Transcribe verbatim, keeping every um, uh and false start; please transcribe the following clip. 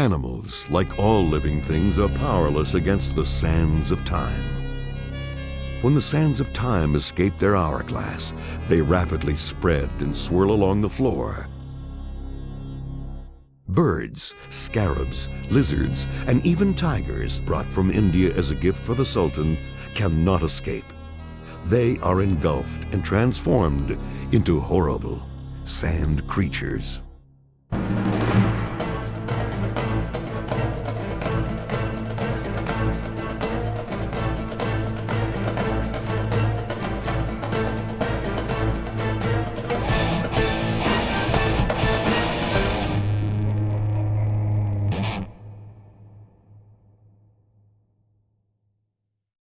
Animals, like all living things, are powerless against the sands of time. When the sands of time escape their hourglass, they rapidly spread and swirl along the floor. Birds, scarabs, lizards, and even tigers, brought from India as a gift for the Sultan, cannot escape. They are engulfed and transformed into horrible sand creatures.